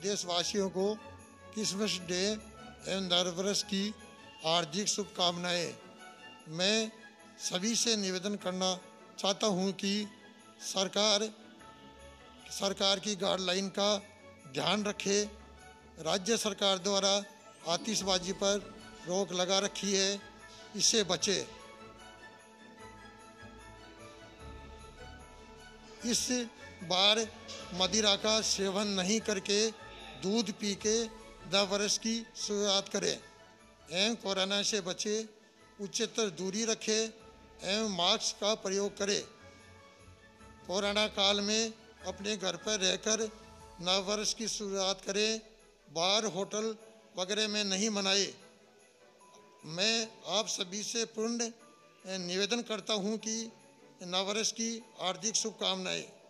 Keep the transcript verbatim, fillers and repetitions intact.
देशवासियों को Christmas day एवं नववर्ष की हार्दिक शुभकामनाएं। मैं सभी से निवेदन करना चाहता हूं कि सरकार सरकार की गाइडलाइन का ध्यान रखे। राज्य सरकार द्वारा आतिशबाजी पर रोक लगा रखी है, इससे बचे। इस बार मदिरा का सेवन नहीं करके दूध पी के नव वर्ष की शुरुआत करें एवं कोरोना से बचे, उच्चतर दूरी रखें एवं मास्क का प्रयोग करें। कोरोना काल में अपने घर पर रहकर नव वर्ष की शुरुआत करें, बाहर होटल वगैरह में नहीं मनाए। मैं आप सभी से पूर्ण निवेदन करता हूं कि नव वर्ष की हार्दिक शुभकामनाएं।